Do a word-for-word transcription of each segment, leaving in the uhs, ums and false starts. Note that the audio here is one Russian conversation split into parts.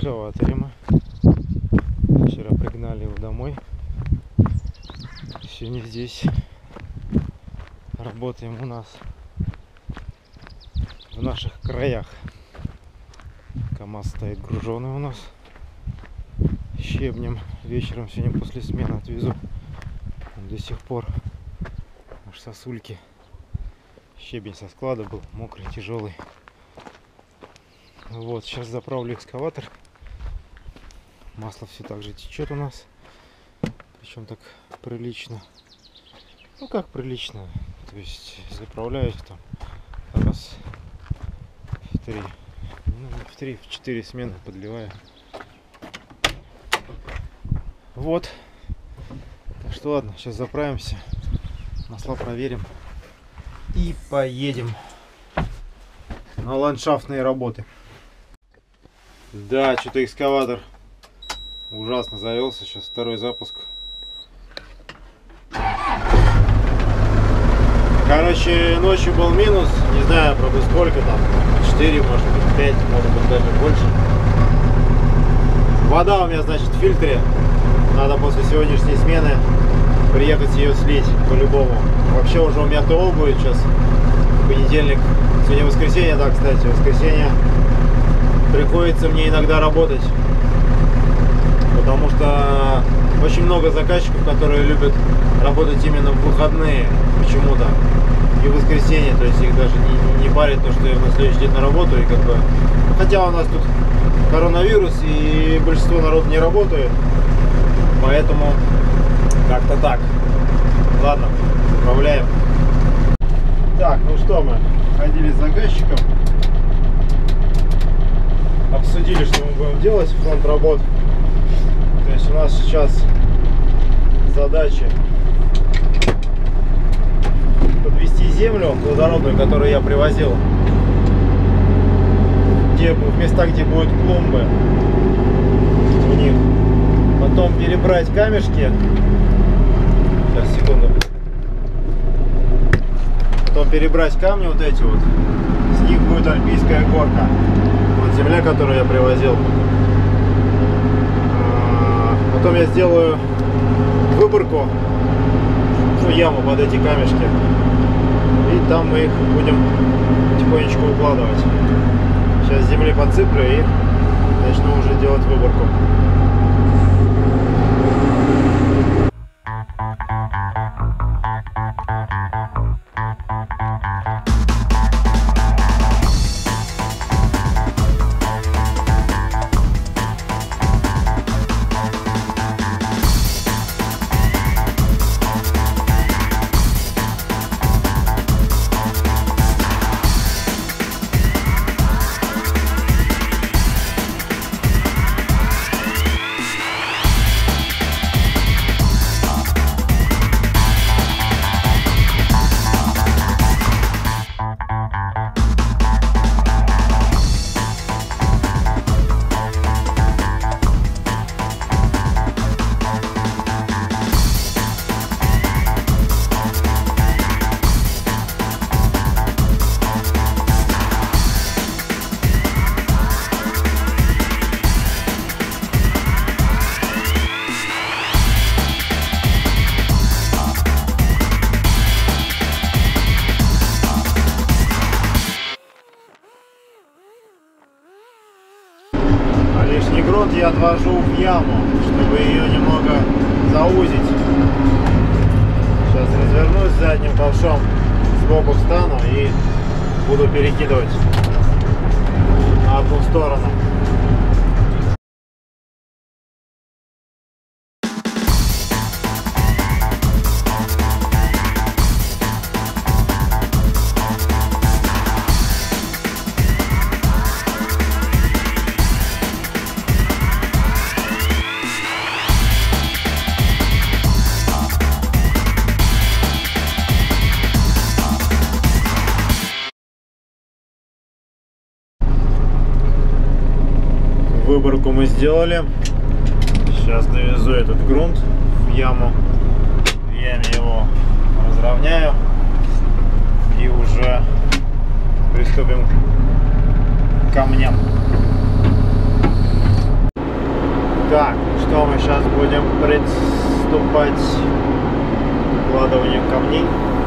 экскаваторе мы. Вчера пригнали его домой. Сегодня здесь работаем у нас в наших краях. КамАЗ стоит груженый у нас щебнем. Вечером сегодня после смены отвезу. Он до сих пор аж сосульки. Щебень со склада был мокрый, тяжелый. Вот, сейчас заправлю экскаватор. Масло все так же течет у нас. Причем так прилично. Ну как прилично. То есть заправляюсь там раз в три. Ну, в три, в четыре смены подливаю. Вот. Так что ладно, сейчас заправимся. Масла проверим. И поедем на ландшафтные работы. Да, что-то экскаватор ужасно завелся. Сейчас второй запуск. Короче, ночью был минус. Не знаю, правда, сколько там. четыре, может быть, пять, может быть, даже больше. Вода у меня, значит, в фильтре. Надо после сегодняшней смены приехать ее слить по-любому. Вообще уже у меня ТО будет сейчас. Понедельник. Сегодня воскресенье, да, кстати, воскресенье. Приходится мне иногда работать, потому что очень много заказчиков, которые любят работать именно в выходные почему-то и в воскресенье, то есть их даже не, не парит то, что я на следующий день на работу, и как бы, хотя у нас тут коронавирус и большинство народа не работает, поэтому как-то так. Ладно, заправляем. Так, ну что, мы ходили с заказчиком. Обсудили, что мы будем делать, фронт работ. То есть у нас сейчас задача подвести землю плодородную, которую я привозил, где, в места, где будут клумбы у них. Потом перебрать камешки. Сейчас, секунду. Потом перебрать камни вот эти вот. С них будет альпийская горка. Вот земля, которую я привозил. Потом я сделаю выборку, ну, яму под эти камешки. И там мы их будем потихонечку укладывать. Сейчас земли подсыплю и начну уже делать выборку. Лишний грунт я отвожу в яму, чтобы ее немного заузить. Сейчас развернусь задним ковшом, сбоку встану и буду перекидывать на одну сторону. Выборку мы сделали. Сейчас довезу этот грунт в яму. В яме его разровняю. И уже приступим к камням. Так, что мы сейчас будем приступать к укладыванию камней.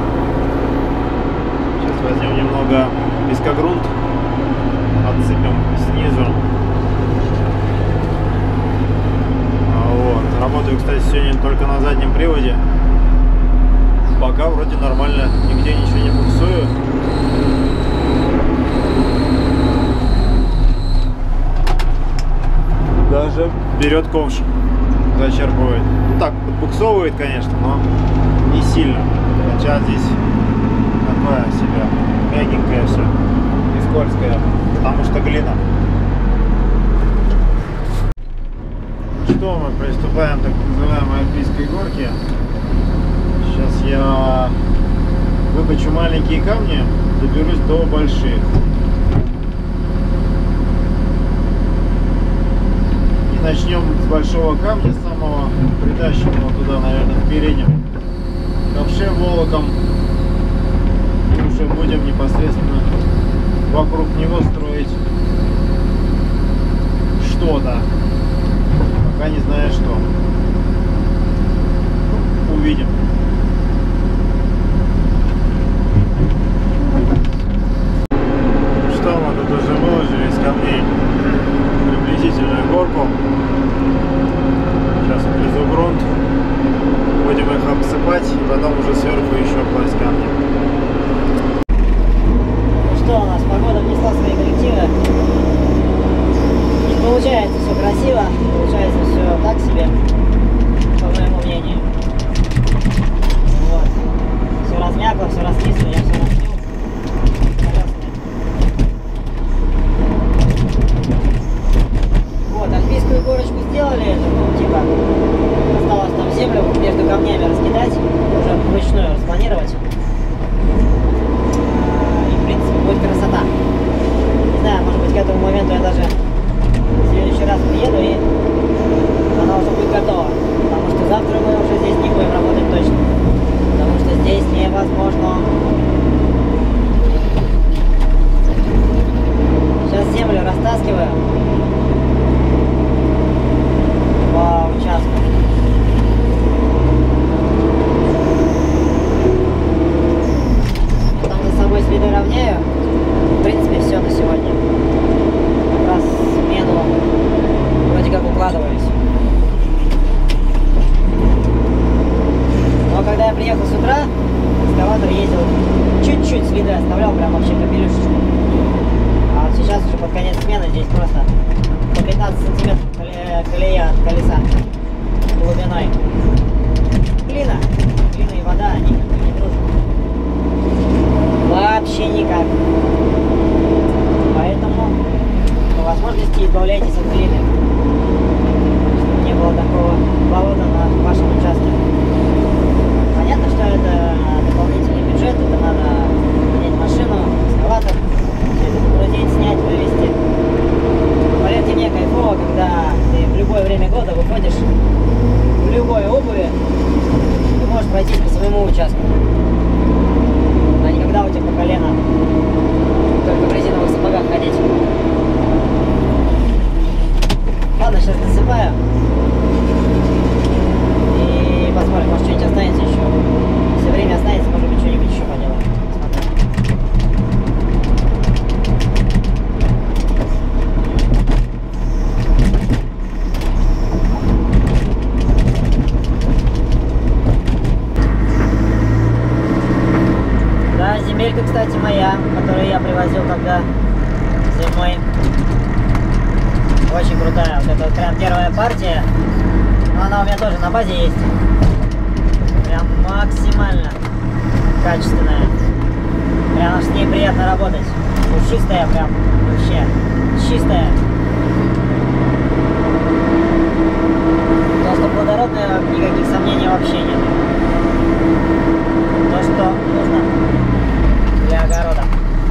Сейчас возьмем немного пескогрунт, отсыпем снизу. Вот. Работаю, кстати, сегодня только на заднем приводе. Пока вроде нормально, нигде ничего не буксую. Даже берет ковш, зачерпывает. Ну так, подбуксовывает, конечно, но не сильно. Хотя здесь такое себе мягенькое все и скользкое, потому что глина. Что, мы приступаем к так называемой альпийской горке. Сейчас я выкачу маленькие камни, доберусь до больших. Начнем с большого камня, самого, притащим его туда, наверное, в переднем ковше волоком. И уже будем непосредственно вокруг него строить что-то. Пока не знаю что. Ну, увидим. Что мы тут уже выложили из камней? Приблизительную горку. Сейчас внизу грунт. Будем их обсыпать и потом уже сверху еще класть камни. Ну что, у нас погода внесла свои коррективы. Не получается все красиво, получается все так себе, по моему мнению. Вот. Все размякло, все раскисло, я все раскрыл. Альпийскую горочку сделали, ну, типа, осталось там землю между камнями раскидать, уже вручную распланировать. И, в принципе, будет красота. Не знаю, может быть, к этому моменту я даже в следующий раз приеду, и она уже будет готова. Потому что завтра мы уже здесь не будем работать точно. Потому что здесь невозможно. Сейчас землю растаскиваю по участку. Потом за собой следы равняю. В принципе, все на сегодня. Как раз смену вроде как укладываюсь. Но когда я приехал с утра, экскаватор ездил, чуть-чуть следы оставлял, прям вообще капелюшечку. А вот сейчас уже под конец смены здесь просто по пятнадцать сантиметров колея от колеса глубиной. Глина. Глина и вода, они как-то не дружат. Вообще никак. Поэтому по возможности избавляйтесь от глины. Чтобы не было такого болота на вашем участке. Понятно, что это дополнительный бюджет, это надо нанять машину, экскаватор, все это погрузить, снять, вывести. Поверьте мне, кайфово, когда ты в любое время года выходишь в любой обуви, ты можешь пройтись по своему участку. А не когда у тебя по колено только в резиновых сапогах ходить. Ладно, сейчас досыпаю. И посмотрим, может что-нибудь останется еще. Если время останется, может быть что-нибудь еще поделаем. Земелька, кстати, моя, которую я привозил когда зимой. Очень крутая. Вот это вот прям первая партия. Но она у меня тоже на базе есть. Прям максимально качественная. Прям с ней приятно работать. Пушистая прям вообще. Чистая. То, что плодородная, никаких сомнений вообще нет. То, что нужно для огорода.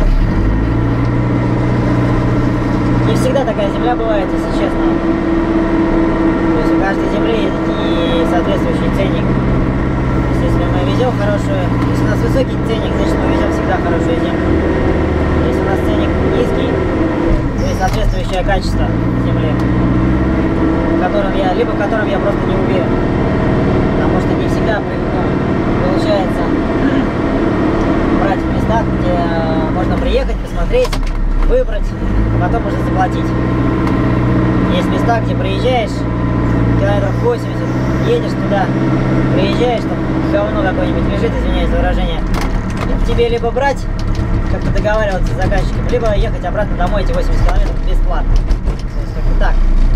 Не всегда такая земля бывает, если честно. То есть у каждой земли есть и соответствующий ценник. Если мы везем хорошую, если у нас высокий ценник, значит мы везем всегда хорошую землю. Если у нас ценник низкий, то есть соответствующее качество земли, котором я, либо в котором я просто не уверен. Потому что не всегда ну, получается брать в местах, где можно приехать, посмотреть, выбрать, а потом уже заплатить. Есть места, где приезжаешь, километров восемьдесят, едешь туда, приезжаешь, там говно какое-нибудь лежит, извиняюсь за выражение, и тебе либо брать, как-то договариваться с заказчиком, либо ехать обратно домой эти восемьдесят километров бесплатно. То есть как-то так.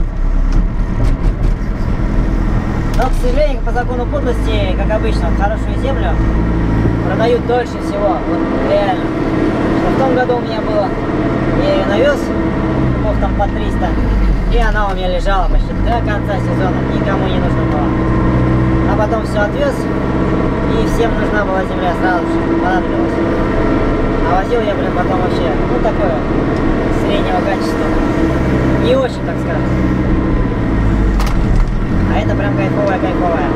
Но, к сожалению, по закону подлости, как обычно, хорошую землю продают дольше всего, вот реально. Что в том году у меня было, я ее навез, кубов там по триста, и она у меня лежала почти до конца сезона, никому не нужна была. А потом все отвез, и всем нужна была земля сразу же, понадобилась. А возил я, блин, потом вообще, ну, такое, среднего качества. Не очень, так скажем. А это прям кайфовая-кайфовая.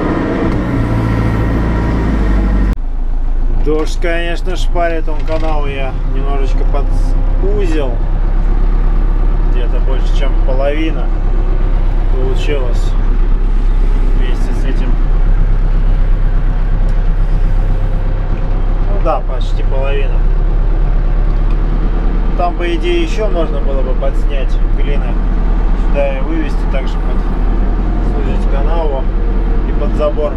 Дождь, конечно, шпарит. Он канал я немножечко подузил. Где-то больше, чем половина получилось вместе с этим. Ну да, почти половина. Там, по идее, еще можно было бы подснять глины сюда и вывести, также под сузить канаву и под забор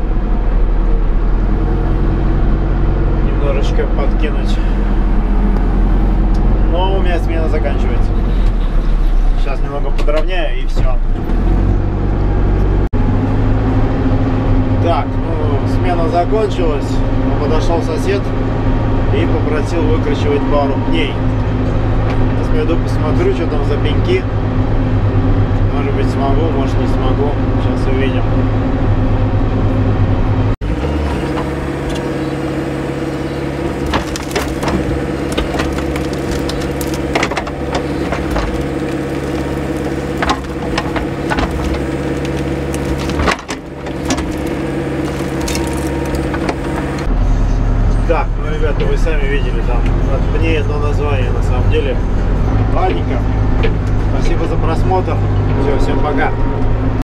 немножечко подкинуть. Но у меня смена заканчивается. Сейчас немного подровняю и все. Так, ну, смена закончилась. Подошел сосед и попросил выкручивать пару пней. Сейчас пойду посмотрю, что там за пеньки. Может быть, смогу, может, не смогу. Сейчас увидим. Так, ну, ребята, вы сами видели, там от пней одно название, на самом деле. Ладненько. Спасибо за просмотр. Все, всем пока.